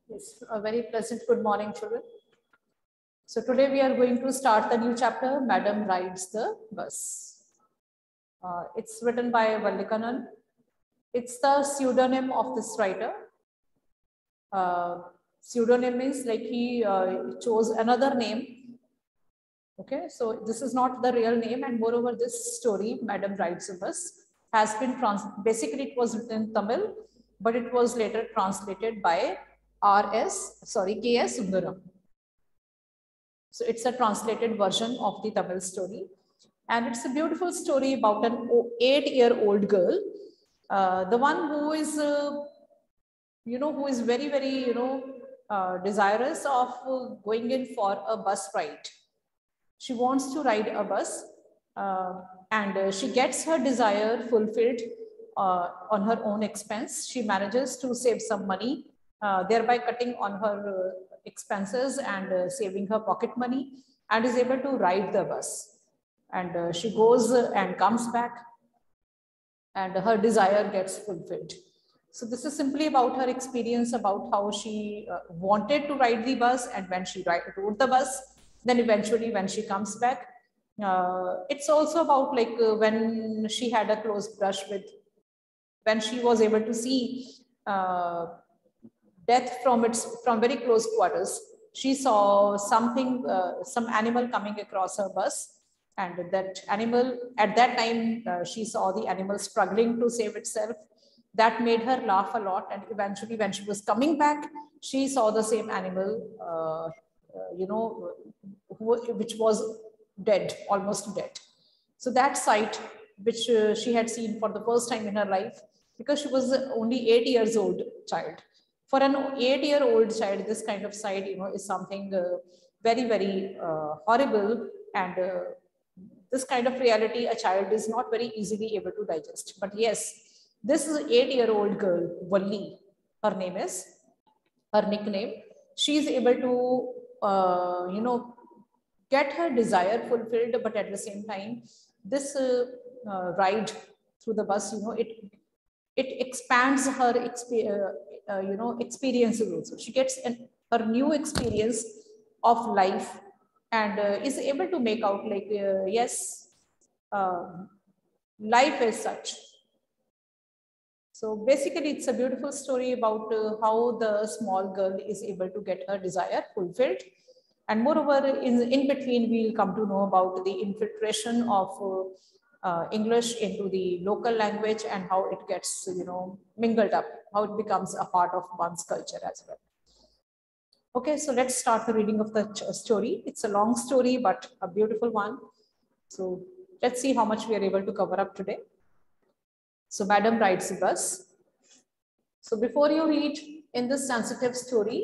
Yes, a very pleasant good morning, children. So today we are going to start the new chapter, Madam Rides the Bus. It's written by Vallikanan. It's the pseudonym of this writer. Pseudonym means like he chose another name. Okay, so this is not the real name, and moreover, this story, Madam Rides the Bus, has been basically it was written in Tamil, but it was later translated by K.S. Sundaram. So it's a translated version of the Tamil story. And it's a beautiful story about an 8-year-old girl. The one who is, who is very, very, desirous of going in for a bus ride. She wants to ride a bus and she gets her desire fulfilled on her own expense. She manages to save some money, thereby cutting on her expenses and saving her pocket money, and is able to ride the bus. And she goes and comes back, and her desire gets fulfilled. So this is simply about her experience about how she wanted to ride the bus, and when she rode the bus, then eventually when she comes back, it's also about like when she had a close brush with, when she was able to see death from very close quarters. She saw something, some animal coming across her bus, and that animal, at that time, she saw the animal struggling to save itself. That made her laugh a lot, and eventually when she was coming back, she saw the same animal, which was dead, almost dead. So that sight, which she had seen for the first time in her life, because she was only 8 years old child. For an 8-year-old child, this kind of sight, is something very, very horrible, and this kind of reality a child is not very easily able to digest. But yes, this is an 8-year-old girl, Valli, her name is, her nickname. She is able to, get her desire fulfilled, but at the same time, this ride through the bus, it expands her experiences also. She gets her new experience of life, and is able to make out like, yes, life is such. So basically, it's a beautiful story about how the small girl is able to get her desire fulfilled. And moreover, in between, we'll come to know about the infiltration of English into the local language and how it gets, mingled up, how it becomes a part of one's culture as well. Okay, so let's start the reading of the story. It's a long story, but a beautiful one. So let's see how much we are able to cover up today. So Madam rides the bus. So before you read in this sensitive story,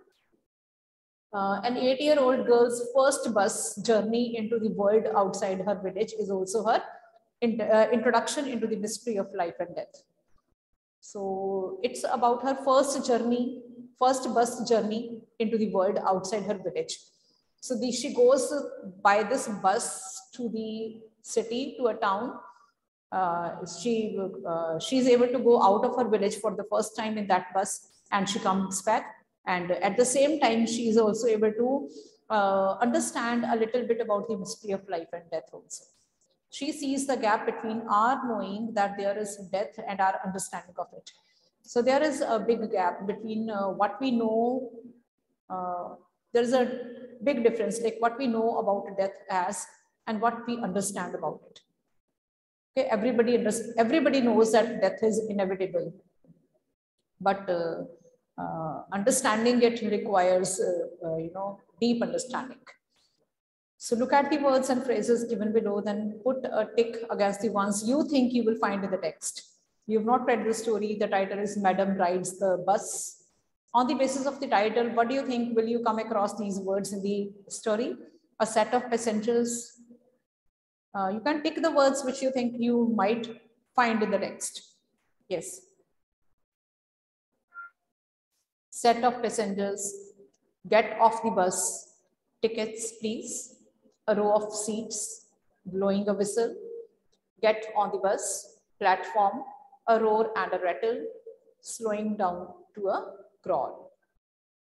an 8-year-old girl's first bus journey into the world outside her village is also her introduction into the mystery of life and death. So it's about her first bus journey into the world outside her village. So she goes by this bus to the city, to a town. She's able to go out of her village for the first time in that bus, and she comes back. And at the same time, she is also able to understand a little bit about the mystery of life and death also. She sees the gap between our knowing that there is death and our understanding of it. So there is a big gap between what we know. There's a big difference, like what we know about death as and what we understand about it. Okay, everybody knows that death is inevitable, but understanding it requires, deep understanding. So look at the words and phrases given below, then put a tick against the ones you think you will find in the text. You've not read the story. The title is Madam Rides the Bus. On the basis of the title, what do you think? Will you come across these words in the story? A set of passengers. You can pick the words which you think you might find in the text. Yes. Set of passengers. Get off the bus. Tickets, please. A row of seats. Blowing a whistle. Get on the bus. Platform. A roar and a rattle. Slowing down to a crawl.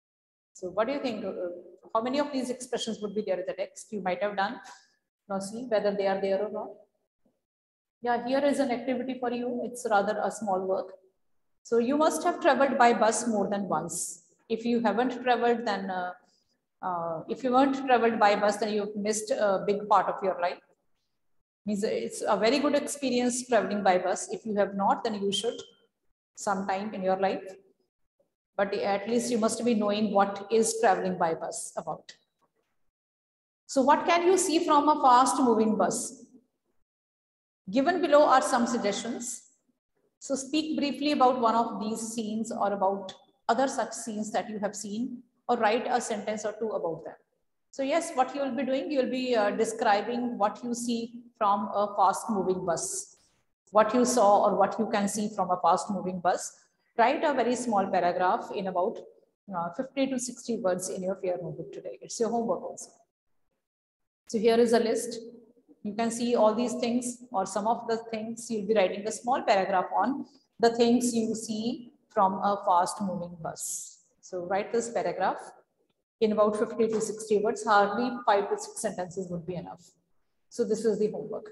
So what do you think? How many of these expressions would be there in the text? You might have done. Now see whether they are there or not. Yeah, here is an activity for you. It's rather a small work. So you must have traveled by bus more than once. If you haven't traveled, then if you weren't traveled by bus, then you've missed a big part of your life. Means it's a very good experience traveling by bus. If you have not, then you should sometime in your life. But at least you must be knowing what is traveling by bus about. So what can you see from a fast moving bus? Given below are some suggestions. So speak briefly about one of these scenes or about other such scenes that you have seen, or write a sentence or two about them. So yes, what you will be doing, you will be describing what you see from a fast moving bus, what you saw or what you can see from a fast moving bus. Write a very small paragraph in about 50 to 60 words in your fair notebook today. It's your homework also. So here is a list. You can see all these things or some of the things. You'll be writing a small paragraph on the things you see from a fast moving bus. So write this paragraph in about 50 to 60 words. Hardly 5 to 6 sentences would be enough. So this is the homework.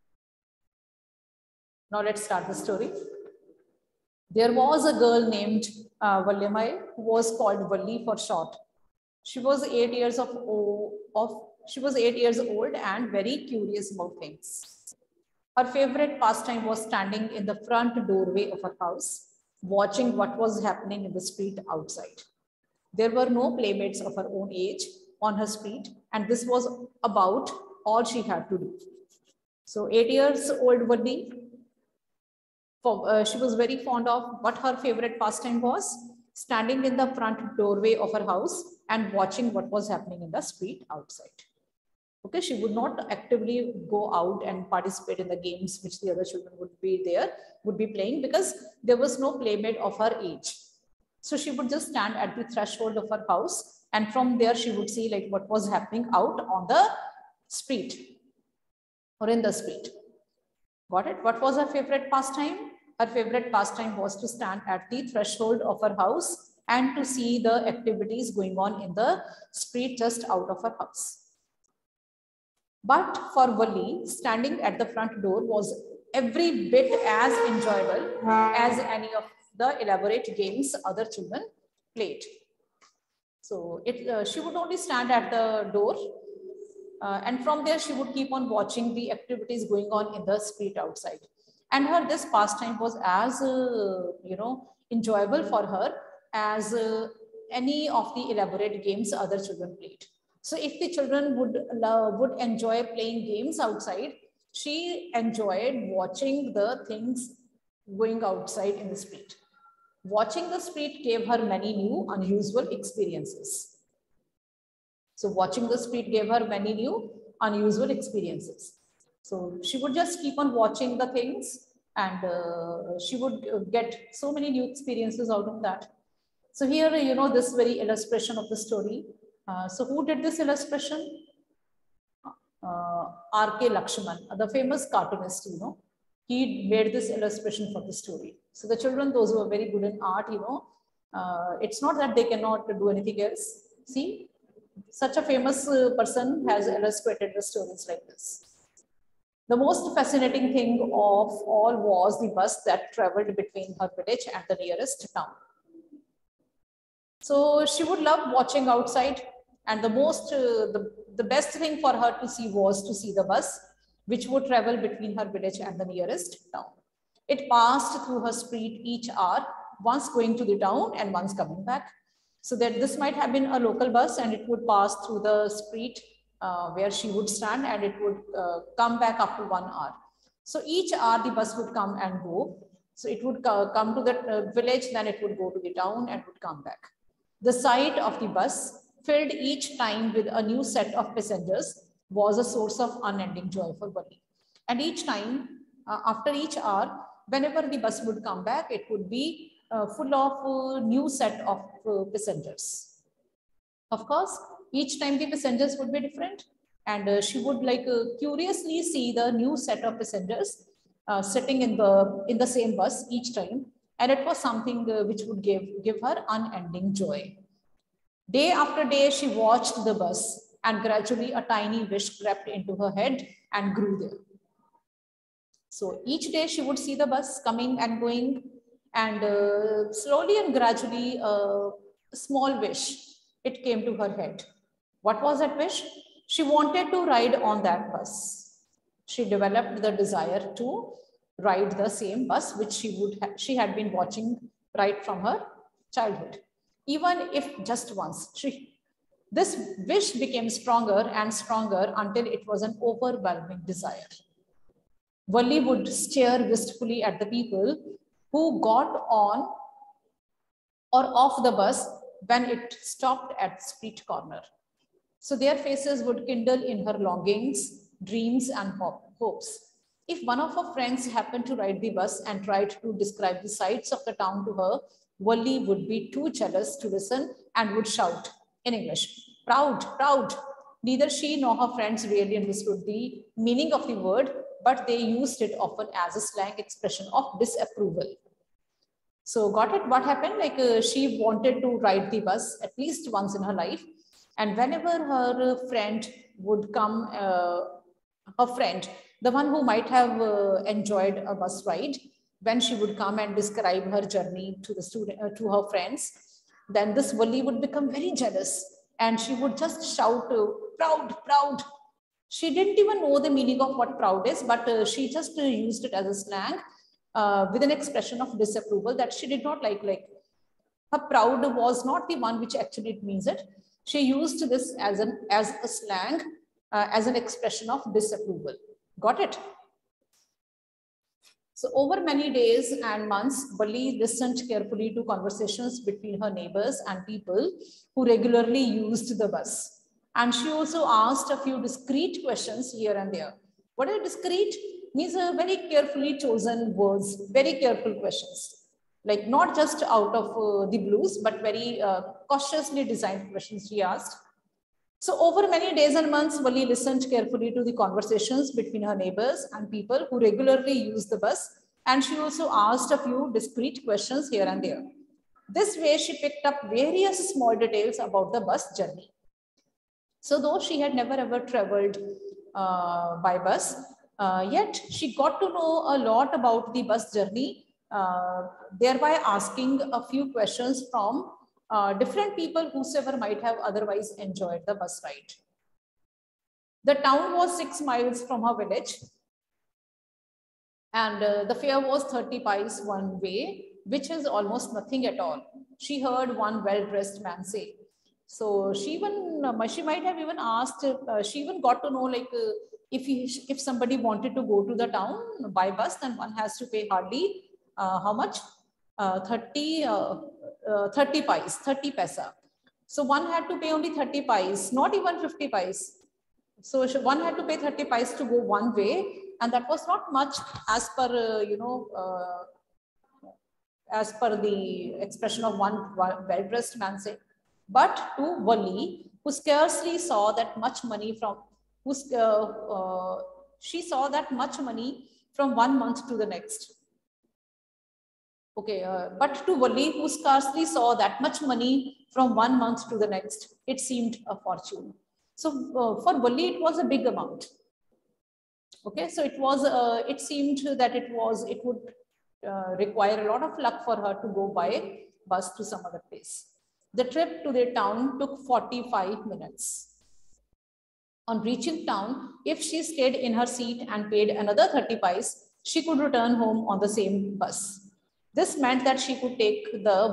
Now let's start the story. There was a girl named Vallimai, who was called Valli for short. She was 8 years She was 8 years old and very curious about things. Her favorite pastime was standing in the front doorway of her house, watching what was happening in the street outside. There were no playmates of her own age on her street, and this was about all she had to do. So 8 years old Valli, she was very fond of what her favorite pastime was, standing in the front doorway of her house and watching what was happening in the street outside. Okay, she would not actively go out and participate in the games which the other children would be playing, because there was no playmate of her age. So she would just stand at the threshold of her house, and from there she would see like what was happening out on the street or in the street. Got it? What was her favorite pastime? Her favorite pastime was to stand at the threshold of her house and to see the activities going on in the street just out of her house. But for Valli, standing at the front door was every bit as enjoyable as any of the elaborate games other children played. So she would only stand at the door, and from there she would keep on watching the activities going on in the street outside. And this pastime was as enjoyable for her as any of the elaborate games other children played. So if the children would enjoy playing games outside, she enjoyed watching the things going outside in the street. Watching the street gave her many new, unusual experiences. So watching the street gave her many new, unusual experiences. So she would just keep on watching the things, and she would get so many new experiences out of that. So here, this very illustration of the story. So who did this illustration? R.K. Lakshman, the famous cartoonist, he made this illustration for the story. So the children, those who are very good in art, it's not that they cannot do anything else. See, such a famous person has illustrated the stories like this. The most fascinating thing of all was the bus that traveled between her village and the nearest town. So she would love watching outside, and the best thing for her to see was to see the bus, which would travel between her village and the nearest town. It passed through her street each hour, once going to the town and once coming back. So that this might have been a local bus, and it would pass through the street where she would stand, and it would come back up to 1 hour. So each hour the bus would come and go. So it would come to the village, then it would go to the town and would come back. The sight of the bus, filled each time with a new set of passengers, was a source of unending joy for Valli. And each time, after each hour, whenever the bus would come back, it would be full of new set of passengers. Of course, each time the passengers would be different, and she would curiously see the new set of passengers sitting in the same bus each time, and it was something which would give her unending joy. Day after day, she watched the bus, and gradually a tiny wish crept into her head and grew there. So each day she would see the bus coming and going, and slowly and gradually a small wish, it came to her head. What was that wish? She wanted to ride on that bus. She developed the desire to ride the same bus which she had been watching right from her childhood, even if just once. This wish became stronger and stronger until it was an overwhelming desire. Valli would stare wistfully at the people who got on or off the bus when it stopped at street corner. So their faces would kindle in her longings, dreams, and hopes. If one of her friends happened to ride the bus and tried to describe the sights of the town to her, Valli would be too jealous to listen and would shout in English, proud, proud. Neither she nor her friends really understood the meaning of the word, but they used it often as a slang expression of disapproval. So got it? What happened? Like she wanted to ride the bus at least once in her life. And whenever her friend would come, her friend, the one who might have enjoyed a bus ride, when she would come and describe her journey to the student, to her friends, then this Valli would become very jealous and she would just shout, proud, proud. She didn't even know the meaning of what proud is, but she just used it as a slang with an expression of disapproval that she did not like. Like her proud was not the one which actually it means it. She used this as a slang, as an expression of disapproval. Got it? So over many days and months, Valli listened carefully to conversations between her neighbors and people who regularly used the bus. And she also asked a few discreet questions here and there. What is discreet? Means very carefully chosen words, very careful questions. Like not just out of the blues, but very cautiously designed questions she asked. So over many days and months, Valli listened carefully to the conversations between her neighbors and people who regularly used the bus. And she also asked a few discreet questions here and there. This way, she picked up various small details about the bus journey. So though she had never ever traveled by bus, yet she got to know a lot about the bus journey, thereby asking a few questions from different people whosoever might have otherwise enjoyed the bus ride. The town was 6 miles from her village, and the fare was 30 pies one way, which is almost nothing at all. She heard one well-dressed man say. So she might have even asked, she even got to know like if somebody wanted to go to the town by bus, then one has to pay hardly how much? 30 pies, 30 paisa. So one had to pay only 30 pies, not even 50 pies. So one had to pay 30 pies to go one way, and that was not much as per, as per the expression of one well-dressed man say. But to Valli, who scarcely saw that much money from, she saw that much money from 1 month to the next. Okay, but to Valli, who scarcely saw that much money from 1 month to the next, it seemed a fortune. So for Valli, it was a big amount. Okay, so it was, it seemed that it would require a lot of luck for her to go by bus to some other place. The trip to their town took 45 minutes. On reaching town, if she stayed in her seat and paid another 30 pies, she could return home on the same bus. This meant that she could take the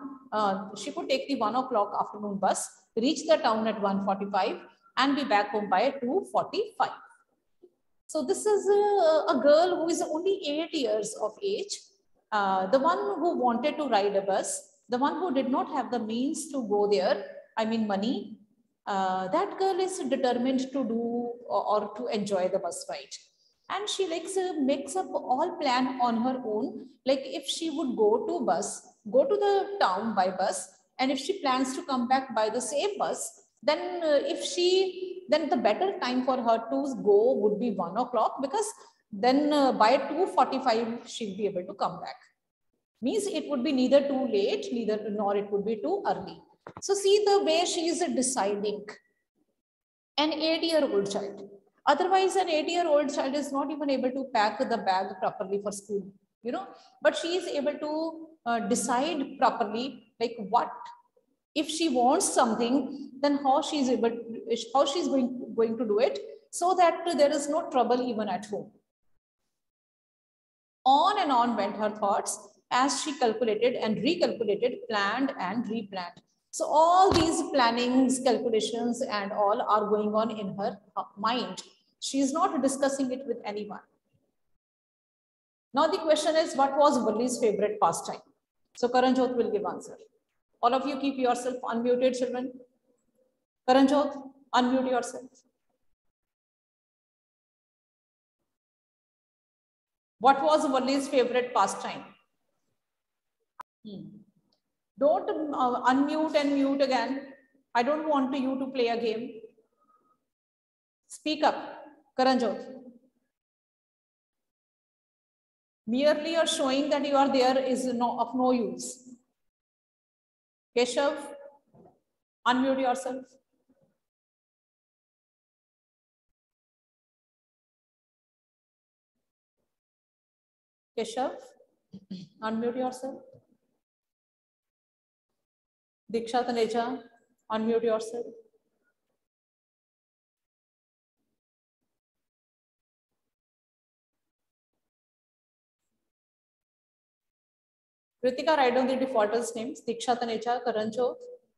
1 o'clock afternoon bus, reach the town at 1:45, and be back home by 2:45. So this is a girl who is only 8 years of age, the one who wanted to ride a bus, the one who did not have the means to go there, I mean money. That girl is determined to do or to enjoy the bus ride. And she makes up all plan on her own. Like if she would go to the town by bus, and if she plans to come back by the same bus, then then the better time for her to go would be 1 o'clock, because then by 2:45 she'll be able to come back. Means it would be neither too late, nor it would be too early. So see the way she is deciding. An 8-year-old child. Otherwise, an 8-year-old child is not even able to pack the bag properly for school, you know, but she is able to decide properly, like what, if she wants something, then how she's able to, how she's going to do it, so that there is no trouble even at home. On and on went her thoughts as she calculated and recalculated, planned and replanned. So all these plannings, calculations and all are going on in her mind. She is not discussing it with anyone. Now the question is, what was Valli's favorite pastime? So Karanjot will give answer. All of you keep yourself unmuted, children. Karanjot, unmute yourself. What was Valli's favorite pastime? Don't unmute and mute again. I don't want you to play a game. Speak up, Karanjot. Merely you're showing that you are there is of no use. Keshav, unmute yourself. Keshav, unmute yourself. Diksha Taneja, unmute yourself. Kritika, write down the defaulters' names. Diksha Taneja, Karanjot,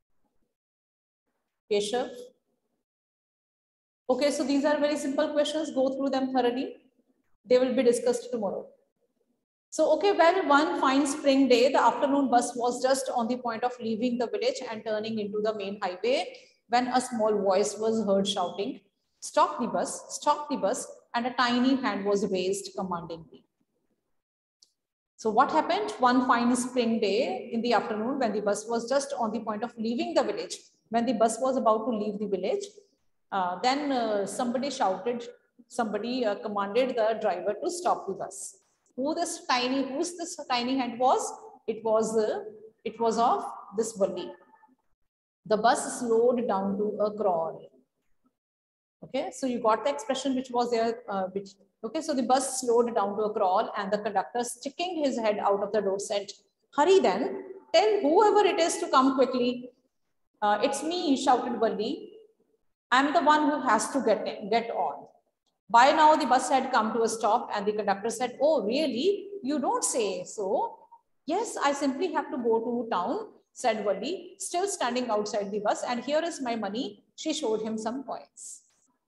Keshav. Okay, so these are very simple questions. Go through them thoroughly. They will be discussed tomorrow. So, okay, well, one fine spring day, the afternoon bus was just on the point of leaving the village and turning into the main highway when a small voice was heard shouting, "Stop the bus," and a tiny hand was raised commandingly. So what happened one fine spring day in the afternoon when the bus was just on the point of leaving the village, when the bus was about to leave the village, then somebody shouted, somebody commanded the driver to stop the bus. Who's this tiny hand was? It was of this Valli. The bus slowed down to a crawl. Okay, so you got the expression which was there, okay, so the bus slowed down to a crawl and the conductor, sticking his head out of the door, said, "Hurry then, tell whoever it is to come quickly." "It's me," shouted Valli. "I'm the one who has to get on." By now, the bus had come to a stop and the conductor said, "Oh, really? You don't say so?" "Yes, I simply have to go to town," said Valli, still standing outside the bus, "and here is my money." She showed him some coins.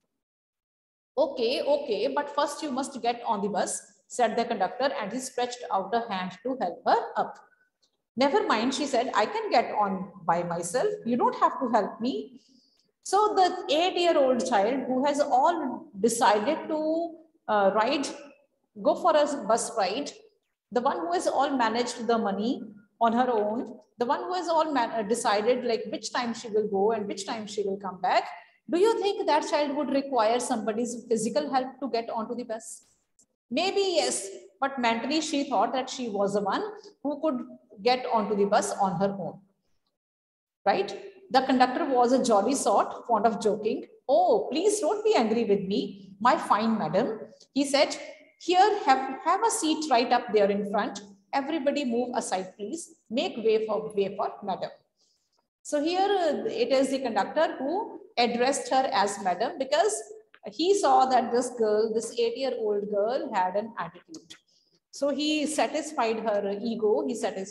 Okay, but first you must get on the bus," said the conductor, and he stretched out a hand to help her up. "Never mind," she said, "I can get on by myself. You don't have to help me." So the 8-year-old child who has all decided to go for a bus ride, the one who has all managed the money on her own, the one who has all decided like which time she will go and which time she will come back, do you think that child would require somebody's physical help to get onto the bus? Maybe yes, but mentally she thought that she was the one who could get onto the bus on her own, right? The conductor was a jolly sort, fond of joking. "Oh, please don't be angry with me, my fine madam," he said. "Here, have a seat right up there in front. Everybody move aside, please. Make way for madam." So here it is the conductor who addressed her as madam because he saw that this girl, this 8-year-old girl, had an attitude. So he satisfied her ego, he tried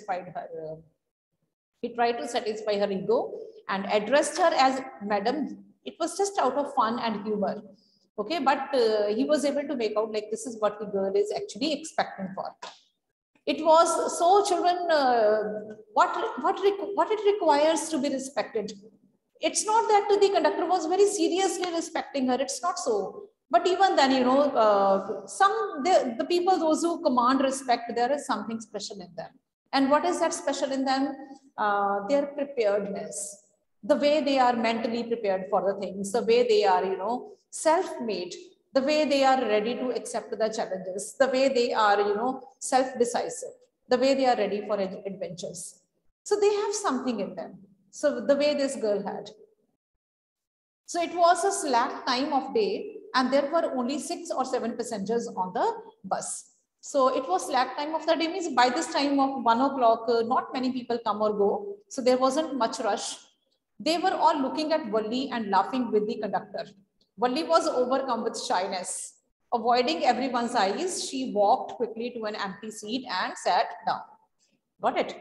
to satisfy her ego and addressed her as madam. It was just out of fun and humor. Okay, but he was able to make out like this is what the girl is actually expecting for. It was so, children, what it requires to be respected. It's not that the conductor was very seriously respecting her. It's not so. But even then, you know, the people, those who command respect, there is something special in them. And what is that special in them? Their preparedness, the way they are mentally prepared for the things, the way they are, you know, self-made, the way they are ready to accept the challenges, the way they are, you know, self-decisive, the way they are ready for adventures. So they have something in them. So the way this girl had. So it was a slack time of day and there were only 6 or 7 passengers on the bus. So it was slack time of the day, means by this time of 1 o'clock, not many people come or go. So there wasn't much rush. They were all looking at Valli and laughing with the conductor. Valli was overcome with shyness. Avoiding everyone's eyes, she walked quickly to an empty seat and sat down. Got it?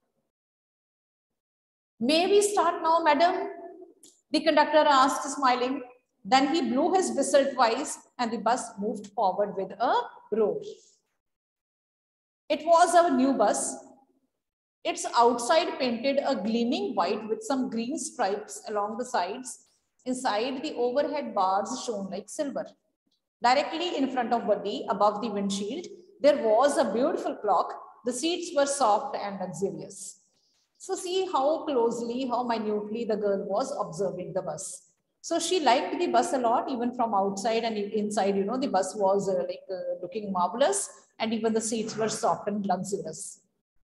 May we start now, madam? The conductor asked, smiling. Then he blew his whistle twice and the bus moved forward with a roar. It was a new bus. Its outside painted a gleaming white with some green stripes along the sides. Inside, the overhead bars shone like silver. Directly in front of Valli, above the windshield, there was a beautiful clock. The seats were soft and luxurious. So see how closely, how minutely the girl was observing the bus. So she liked the bus a lot, even from outside and inside, you know, the bus was looking marvelous and even the seats were soft and luxurious.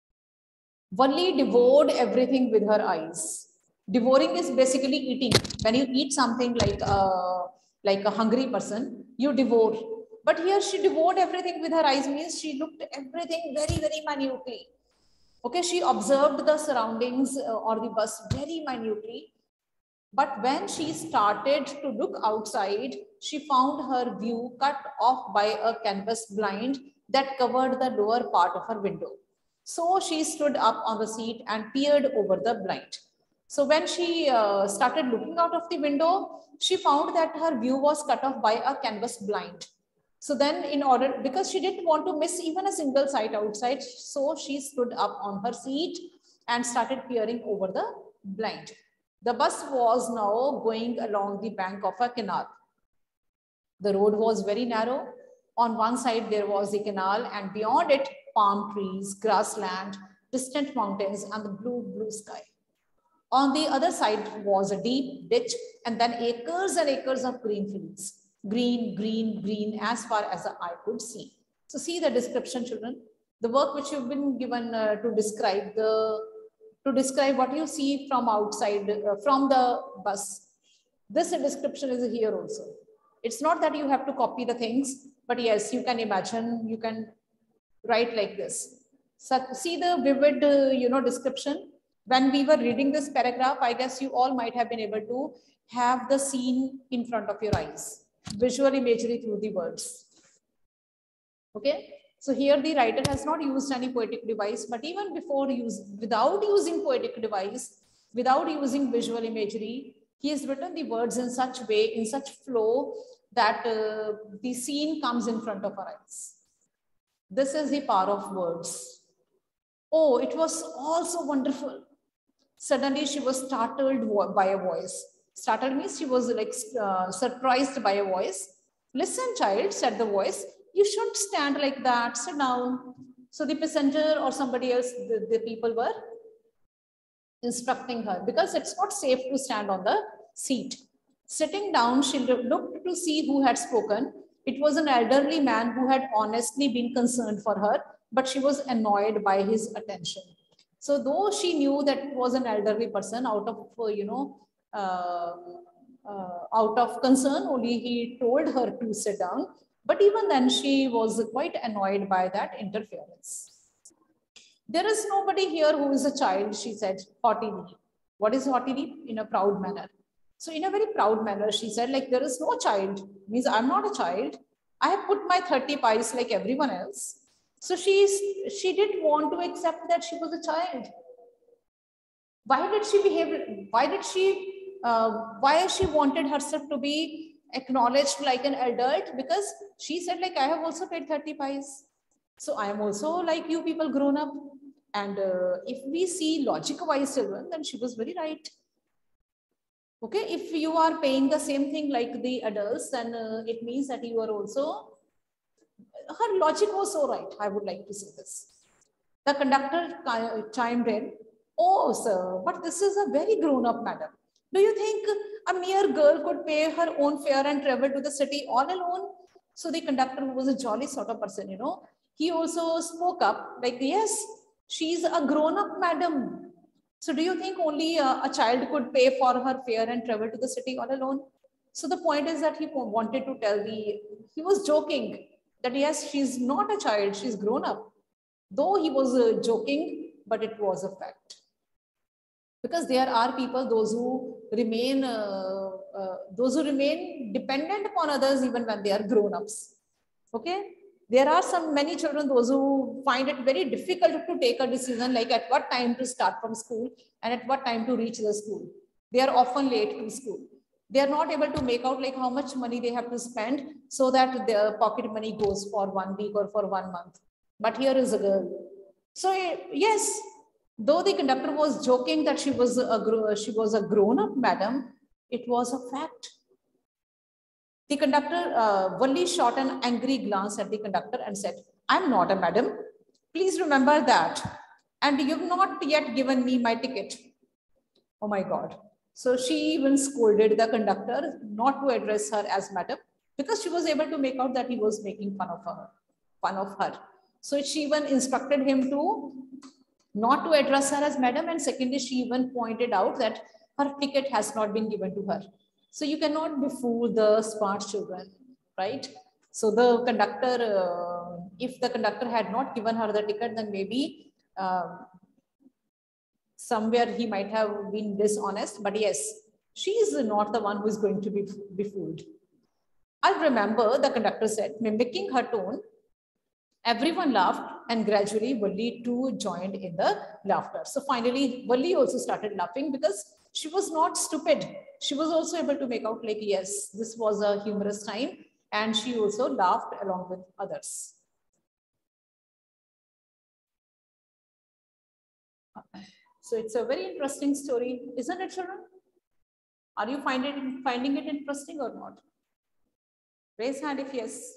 Valli devoured everything with her eyes. Devouring is basically eating. When you eat something like a hungry person, you devour. But here she devoured everything with her eyes, means she looked at everything very, very minutely. Okay, she observed the surroundings or the bus very minutely. But when she started to look outside, she found her view cut off by a canvas blind that covered the lower part of her window. So she stood up on the seat and peered over the blind. So when she started looking out of the window, she found that her view was cut off by a canvas blind. So then because she didn't want to miss even a single sight outside, so she stood up on her seat and started peering over the blind. The bus was now going along the bank of a canal. The road was very narrow. On one side, there was the canal, and beyond it, palm trees, grassland, distant mountains, and the blue sky. On the other side was a deep ditch, and then acres and acres of green fields. Green, green, green, as far as the eye could see. So see the description, children. The work which you've been given to describe what you see from outside, from the bus. This description is here also. It's not that you have to copy the things, but yes, you can imagine, you can write like this. So see the vivid, description. When we were reading this paragraph, I guess you all might have been able to have the scene in front of your eyes. Visual imagery through the words. Okay, so here the writer has not used any poetic device, but even without using poetic device, without using visual imagery, he has written the words in such way, in such flow that the scene comes in front of our eyes. This is the power of words. Oh, it was all so wonderful. Suddenly she was startled by a voice. Startled means she was like surprised by a voice. Listen, child, said the voice. You shouldn't stand like that. Sit down. So the passenger or somebody else, the people were instructing her because it's not safe to stand on the seat. Sitting down, she looked to see who had spoken. It was an elderly man who had honestly been concerned for her, but she was annoyed by his attention. So though she knew that it was an elderly person, out of concern, only he told her to sit down. But even then, she was quite annoyed by that interference. There is nobody here who is a child, she said haughtily. What is haughtily? In a proud manner. So in a very proud manner, she said, like, there is no child, means I'm not a child. I have put my 30 pies like everyone else. So she didn't want to accept that she was a child. Why did she behave? Why she wanted herself to be acknowledged like an adult? Because she said, like, I have also paid 30 pies. So I am also like you people grown up. And if we see logic-wise children, then she was very right. Okay, if you are paying the same thing like the adults, then it means that you are also, her logic was so right, I would like to say this. The conductor chimed in, oh, sir, but this is a very grown-up matter. Do you think a mere girl could pay her own fare and travel to the city all alone? So the conductor, who was a jolly sort of person, he also spoke up like, yes, she's a grown-up madam. So do you think only a child could pay for her fare and travel to the city all alone? So the point is that he wanted to tell he was joking that yes, she's not a child, she's grown up. Though he was joking, but it was a fact. Because there are people, those who remain dependent upon others even when they are grown-ups. Okay, there are many children, those who find it very difficult to take a decision, like at what time to start from school and at what time to reach the school. They are often late to school. They are not able to make out like how much money they have to spend so that their pocket money goes for 1 week or for 1 month. But here is a girl. So yes, though the conductor was joking that she was a grown-up madam, it was a fact. The conductor, Valli shot an angry glance at the conductor and said, "I'm not a madam. Please remember that. And you've not yet given me my ticket." Oh my God. So she even scolded the conductor not to address her as madam because she was able to make out that he was making fun of her. So she even instructed him to not to address her as madam, and secondly, she even pointed out that her ticket has not been given to her. So you cannot befool the smart children, right? So the conductor, if the conductor had not given her the ticket, then maybe somewhere he might have been dishonest, but yes, she is not the one who is going to be befooled. I remember the conductor said, mimicking her tone. Everyone laughed, and gradually Valli too joined in the laughter. So finally, Valli also started laughing because she was not stupid. She was also able to make out like, yes, this was a humorous time, and she also laughed along with others. So it's a very interesting story, isn't it, children? Are you finding it interesting or not? Raise hand if yes.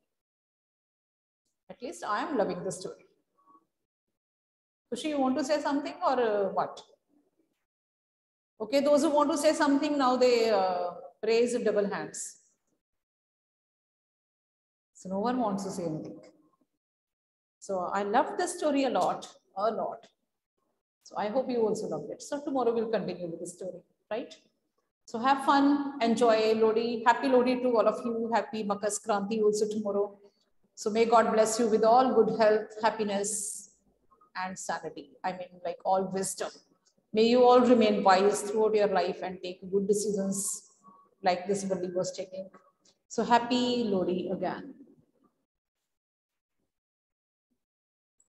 At least I am loving the story. Kushi, you want to say something or what? Okay, those who want to say something now, they raise double hands. So no one wants to say anything. So I loved the story a lot. So I hope you also loved it. So tomorrow we'll continue with the story, right? So have fun, enjoy Lodi. Happy Lodi to all of you. Happy Makar Sankranti also tomorrow. So may God bless you with all good health, happiness, and sanity. I mean, like all wisdom. May you all remain wise throughout your life and take good decisions like this Valli was taking. So happy Lodi again.